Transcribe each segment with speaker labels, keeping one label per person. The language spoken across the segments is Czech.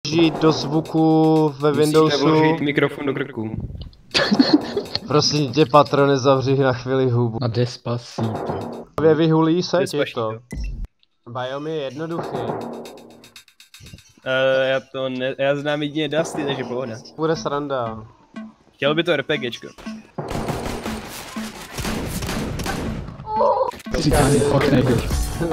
Speaker 1: Žít do zvuku ve Windowsu.
Speaker 2: Musíte mikrofon do krku.
Speaker 1: Prosím tě, patrone, zavři na chvíli hubu.
Speaker 3: A Despacito.
Speaker 1: Vyhulí se
Speaker 2: Despacito.
Speaker 1: těžko. Biom je jednoduchý.
Speaker 2: Já znám jedině Dusty, takže pohoda.
Speaker 1: Bude sranda.
Speaker 2: Chtěl by to RPGčko.
Speaker 3: Říkám, fakt nejdeš.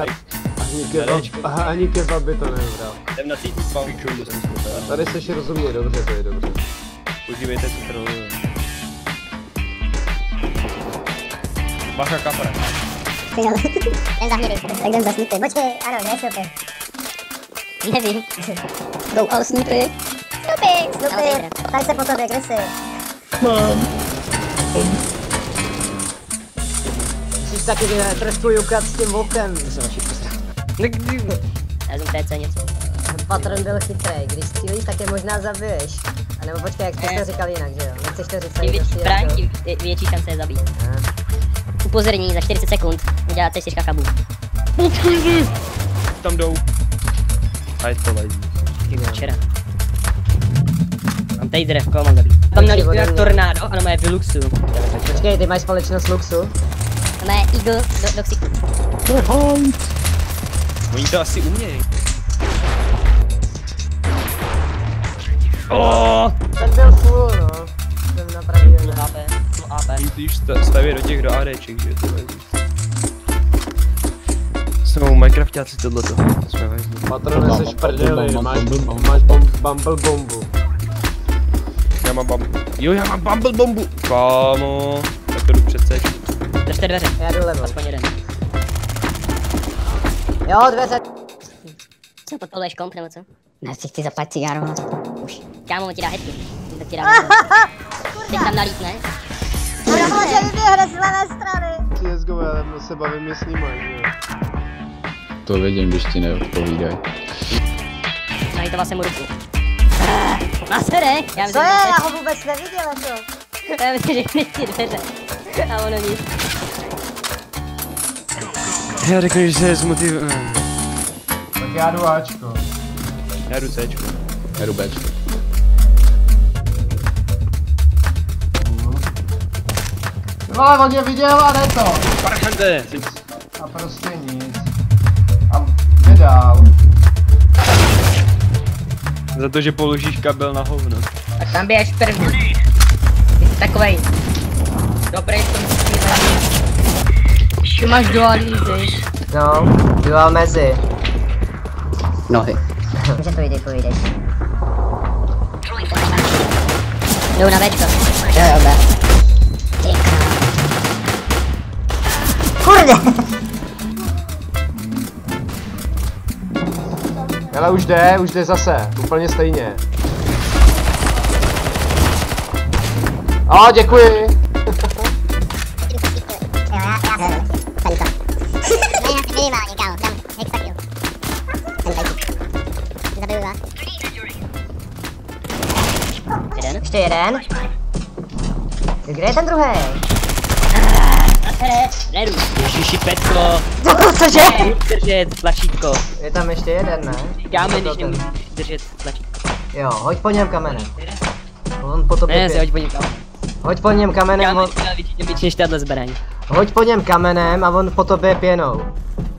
Speaker 1: Ani kebab by to nevybral.
Speaker 2: Jdem na týdny spavčů, to jsem zkusil.
Speaker 1: Tady seš rozumět dobře, to je dobře.
Speaker 2: Užívejte si troluje. Bacha kapra.
Speaker 4: Ten zahnědej, tak jdem za snipy. Počkej, ano, kde je Snoopy? Nevím. Go all Snoopy. Snoopy, tak se po tobě, kde jsi?
Speaker 3: Mám.
Speaker 1: Musíš taky trošku jukat s tím vokem.
Speaker 4: Já jsem TC něco.
Speaker 5: Patron byl chytrej, když střílíš, tak je možná zabiješ. A nebo počkej, jak jsi to říkal jinak, že jo? Nechceš to říct,
Speaker 4: Tím větší zbraň, tím větší šance je zabít. Upozornění, za 40 sekund udělat C4 kabu.
Speaker 2: Tam jdou. A je to lezí.
Speaker 4: Včera. Mám tady dřevko, mám zabít. Tam nalíkuju jak tornádo a na v Luxu.
Speaker 5: Počkej, ty máš společnost Luxu?
Speaker 4: Na Eagle do ksiku.
Speaker 2: Oni to asi umějí. Oh!
Speaker 5: Ten byl full, no. Jsem napravil.
Speaker 4: AP.
Speaker 2: Musíš stavět do těch do ADček, že to lezí. Jsou Minecraftáci tohleto. Jsme vezli.
Speaker 1: Patrone, seš prdeli, máš bumble bombu.
Speaker 2: Já mám bumble. Jo, já mám bumble bombu. Kámo. Tak to jdu přece.
Speaker 4: Držte dveře.
Speaker 5: Já jdu levo.
Speaker 4: Aspoň jeden.
Speaker 5: Jo, dveře.
Speaker 4: Co, podpaluješ komp nebo co?
Speaker 5: Ne, chci zapát cigáru.
Speaker 4: Už. Kámo, on ti dá headky. Tak ti dá teď tam nalítne.
Speaker 5: Ano, že vyběhne z levé strany.
Speaker 1: CSGO, já se bavím s nima, že jo.
Speaker 3: To vidím, když ti neodpovídaj.
Speaker 4: Nahýtoval jsem mu ruku. Nasere!
Speaker 5: Co je? Já ho vůbec neviděla to.
Speaker 4: Já myslím, že krytí dveře. A ono nic.
Speaker 2: Já řeknu, že se zmotivuje.
Speaker 1: Tak já jdu Ačko.
Speaker 2: Já jdu Cčko.
Speaker 3: Já jdu Bčko.
Speaker 1: Vole, on mě viděl a ne to.
Speaker 2: Parchante!
Speaker 1: A prostě nic. A vydal.
Speaker 2: Za to, že položíš kabel na hovno.
Speaker 4: Tak tam běž první. Ty jsi takovej. Dobrý v tom střílení. Ty máš dualízy.
Speaker 5: No, dual mezi.
Speaker 3: Nohy.
Speaker 5: Může povídej.
Speaker 4: Jdou na Bčko.
Speaker 5: Jo, B.
Speaker 4: Ty král.
Speaker 5: Kurde!
Speaker 1: Ale už jde zase, úplně stejně. Děkuji.
Speaker 4: Minimálně, kámo, tam hexakill. Zabiju vás. Jeden.
Speaker 5: Ještě jeden. Kde je ten druhý?
Speaker 4: Neru. Ježiši Petko.
Speaker 5: Cože?
Speaker 4: Držet tlačítko.
Speaker 5: Je tam ještě jeden, ne?
Speaker 4: Kámen, když nemůžeš držet tlačítko.
Speaker 5: Jo, hoď po něm kamenem. On po tobě
Speaker 4: Ne, hoď po něm kamenem.
Speaker 5: Hoď po něm kamenem,
Speaker 4: Kámen, víc než tato zbraň.
Speaker 5: hoď po něm kamenem a on po tobě pěnou.